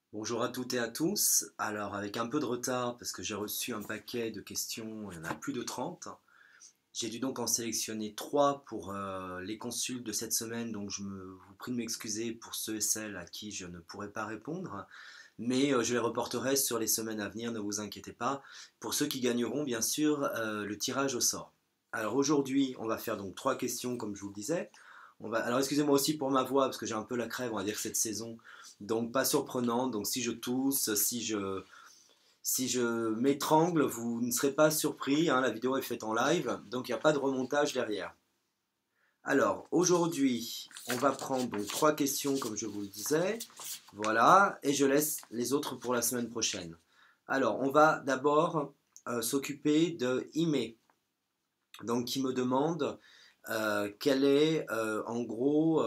Bonjour à toutes et à tous. Alors avec un peu de retard parce que j'ai reçu un paquet de questions, il y en a plus de 30. J'ai dû donc en sélectionner 3 pour les consultes de cette semaine, donc vous prie de m'excuser pour ceux et celles à qui je ne pourrai pas répondre, mais je les reporterai sur les semaines à venir, ne vous inquiétez pas. Pour ceux qui gagneront, bien sûr, le tirage au sort. Alors aujourd'hui, on va faire donc 3 questions comme je vous le disais. Alors excusez-moi aussi pour ma voix parce que j'ai un peu la crève, on va dire cette saison. Donc pas surprenant, donc si je tousse, si je m'étrangle, vous ne serez pas surpris, hein, la vidéo est faite en live, donc il n'y a pas de remontage derrière. Alors aujourd'hui, on va prendre donc 3 questions comme je vous le disais, voilà, et je laisse les autres pour la semaine prochaine. Alors on va d'abord s'occuper de Ime, donc qui me demande quel est en gros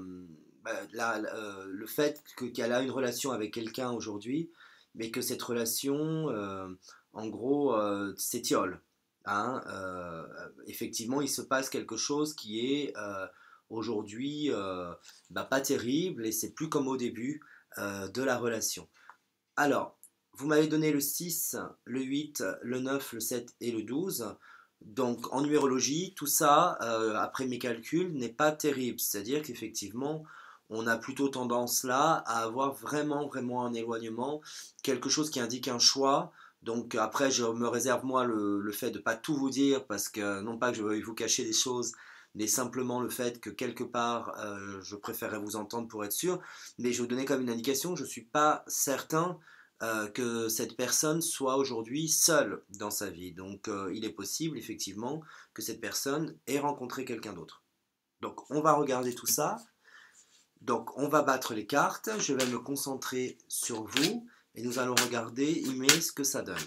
le fait qu'elle a une relation avec quelqu'un aujourd'hui, mais que cette relation, en gros, s'étiole. Hein, effectivement, il se passe quelque chose qui est aujourd'hui pas terrible et c'est plus comme au début de la relation. Alors, vous m'avez donné le 6, le 8, le 9, le 7 et le 12. Donc en numérologie, tout ça, après mes calculs, n'est pas terrible. C'est-à-dire qu'effectivement, on a plutôt tendance là à avoir vraiment, vraiment un éloignement, quelque chose qui indique un choix. Donc après, je me réserve moi le fait de ne pas tout vous dire, parce que non pas que je veuille vous cacher des choses, mais simplement le fait que quelque part, je préférerais vous entendre pour être sûr. Mais je vais vous donner comme une indication, je ne suis pas certain que cette personne soit aujourd'hui seule dans sa vie. Donc il est possible effectivement que cette personne ait rencontré quelqu'un d'autre. Donc on va regarder tout ça. Donc on va battre les cartes. Je vais me concentrer sur vous et nous allons regarder, Imé, ce que ça donne.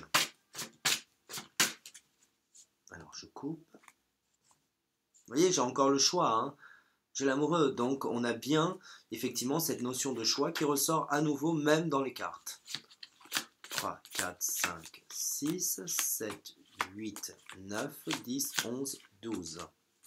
Alors je coupe. Vous voyez, j'ai encore le choix. Hein. J'ai l'amoureux. Donc on a bien effectivement cette notion de choix qui ressort à nouveau même dans les cartes. 3, 4, 5, 6, 7, 8, 9, 10, 11, 12.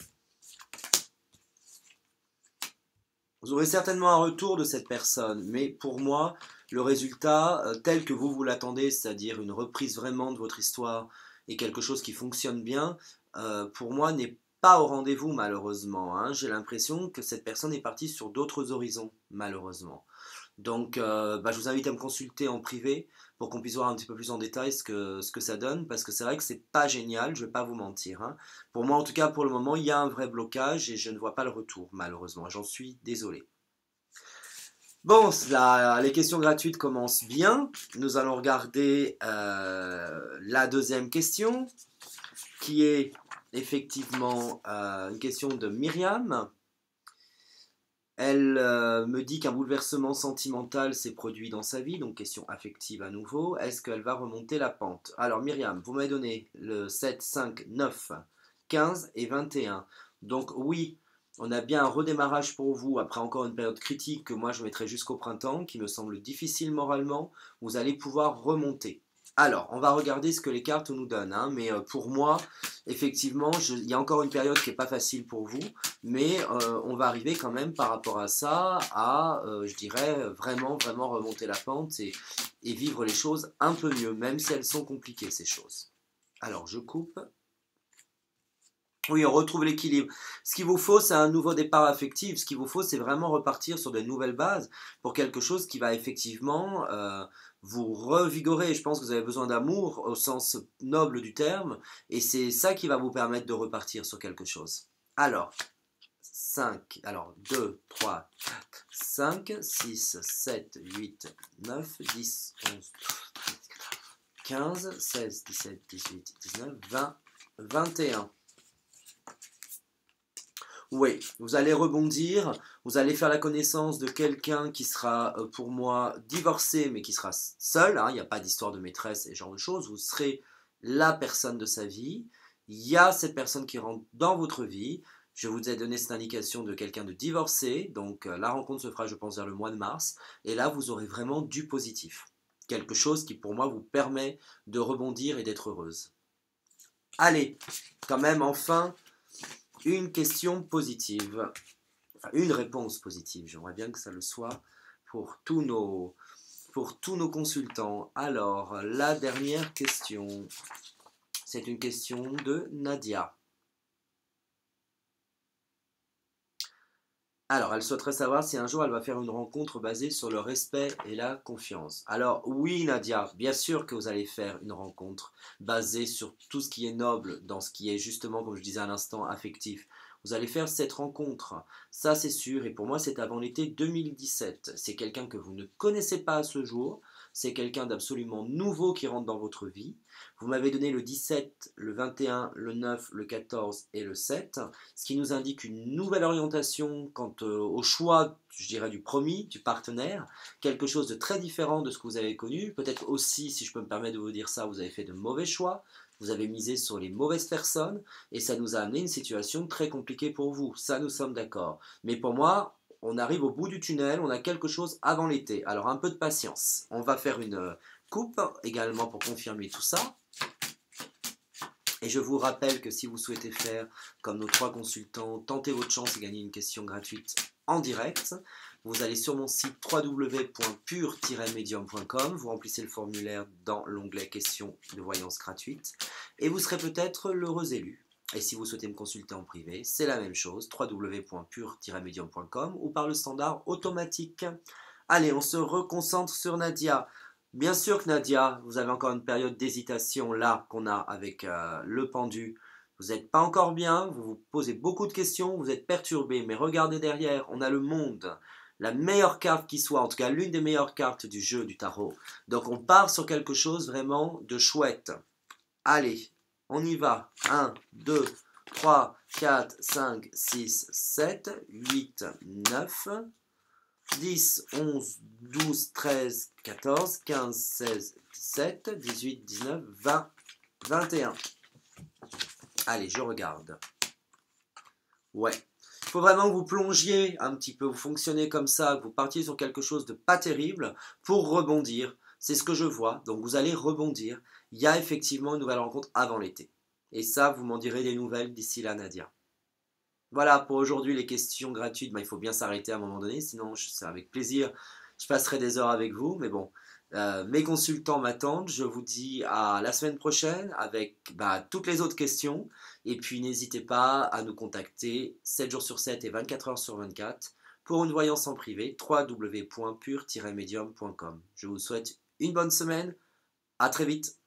Vous aurez certainement un retour de cette personne, mais pour moi, le résultat tel que vous l'attendez, c'est-à-dire une reprise vraiment de votre histoire et quelque chose qui fonctionne bien, pour moi n'est pas au rendez-vous malheureusement. Hein. J'ai l'impression que cette personne est partie sur d'autres horizons, malheureusement. Donc, je vous invite à me consulter en privé pour qu'on puisse voir un petit peu plus en détail ce que ça donne, parce que c'est vrai que c'est pas génial, je vais pas vous mentir. Hein. Pour moi, en tout cas, pour le moment, il y a un vrai blocage et je ne vois pas le retour, malheureusement. J'en suis désolé. Bon, les questions gratuites commencent bien. Nous allons regarder la deuxième question, qui est effectivement une question de Myriam. Elle me dit qu'un bouleversement sentimental s'est produit dans sa vie, donc question affective à nouveau. Est-ce qu'elle va remonter la pente? Alors Myriam, vous m'avez donné le 7, 5, 9, 15 et 21. Donc oui, on a bien un redémarrage pour vous après encore une période critique que moi je mettrai jusqu'au printemps, qui me semble difficile moralement. Vous allez pouvoir remonter. Alors, on va regarder ce que les cartes nous donnent, hein, mais pour moi, effectivement, il y a encore une période qui n'est pas facile pour vous, mais on va arriver quand même par rapport à ça à, je dirais, vraiment, vraiment remonter la pente et vivre les choses un peu mieux, même si elles sont compliquées, ces choses. Alors, je coupe. Oui, on retrouve l'équilibre. Ce qu'il vous faut, c'est un nouveau départ affectif. Ce qu'il vous faut, c'est vraiment repartir sur de nouvelles bases pour quelque chose qui va effectivement vous revigorer. Je pense que vous avez besoin d'amour au sens noble du terme, et c'est ça qui va vous permettre de repartir sur quelque chose. Alors, 5, alors 2, 3, 4, 5, 6, 7, 8, 9, 10, 11, 15, 16, 17, 18, 19, 20, 21. Oui, vous allez rebondir, vous allez faire la connaissance de quelqu'un qui sera pour moi divorcé mais qui sera seul, hein, il n'y a pas d'histoire de maîtresse et ce genre de choses, vous serez la personne de sa vie, il y a cette personne qui rentre dans votre vie, je vous ai donné cette indication de quelqu'un de divorcé, donc la rencontre se fera je pense vers le mois de mars, et là vous aurez vraiment du positif, quelque chose qui pour moi vous permet de rebondir et d'être heureuse. Allez, quand même enfin une question positive, enfin une réponse positive, j'aimerais bien que ça le soit pour tous pour tous nos consultants. Alors, la dernière question, c'est une question de Nadia. Alors, elle souhaiterait savoir si un jour elle va faire une rencontre basée sur le respect et la confiance. Alors, oui, Nadia, bien sûr que vous allez faire une rencontre basée sur tout ce qui est noble, dans ce qui est justement, comme je disais à l'instant, affectif. Vous allez faire cette rencontre, ça c'est sûr, et pour moi c'est avant l'été 2017. C'est quelqu'un que vous ne connaissez pas à ce jour, c'est quelqu'un d'absolument nouveau qui rentre dans votre vie. Vous m'avez donné le 17, le 21, le 9, le 14 et le 7, ce qui nous indique une nouvelle orientation quant au choix, je dirais, du promis, du partenaire, quelque chose de très différent de ce que vous avez connu. Peut-être aussi, si je peux me permettre de vous dire ça, vous avez fait de mauvais choix, vous avez misé sur les mauvaises personnes, et ça nous a amené une situation très compliquée pour vous. Ça, nous sommes d'accord. Mais pour moi, on arrive au bout du tunnel, on a quelque chose avant l'été. Alors un peu de patience. On va faire une coupe également pour confirmer tout ça. Et je vous rappelle que si vous souhaitez faire comme nos 3 consultants, tenter votre chance et gagner une question gratuite en direct, vous allez sur mon site www.pur-medium.com, vous remplissez le formulaire dans l'onglet questions de voyance gratuite et vous serez peut-être l'heureux élu. Et si vous souhaitez me consulter en privé, c'est la même chose, www.pur-medium.com ou par le standard automatique. Allez, on se reconcentre sur Nadia. Bien sûr que Nadia, vous avez encore une période d'hésitation là qu'on a avec le pendu. Vous n'êtes pas encore bien, vous vous posez beaucoup de questions, vous êtes perturbé, mais regardez derrière, on a le monde, la meilleure carte qui soit, en tout cas l'une des meilleures cartes du jeu du tarot. Donc on part sur quelque chose vraiment de chouette. Allez, on y va. 1, 2, 3, 4, 5, 6, 7, 8, 9... 10, 11, 12, 13, 14, 15, 16, 17, 18, 19, 20, 21. Allez, je regarde. Ouais. Il faut vraiment que vous plongiez un petit peu, vous fonctionnez comme ça, que vous partiez sur quelque chose de pas terrible pour rebondir. C'est ce que je vois. Donc vous allez rebondir. Il y a effectivement une nouvelle rencontre avant l'été. Et ça, vous m'en direz des nouvelles d'ici là, Nadia. Voilà, pour aujourd'hui, les questions gratuites, il faut bien s'arrêter à un moment donné, sinon c'est avec plaisir, je passerai des heures avec vous, mais bon, mes consultants m'attendent, je vous dis à la semaine prochaine avec toutes les autres questions, et puis n'hésitez pas à nous contacter 7 jours sur 7 et 24 heures sur 24 pour une voyance en privé, www.pur-medium.com. Je vous souhaite une bonne semaine, à très vite.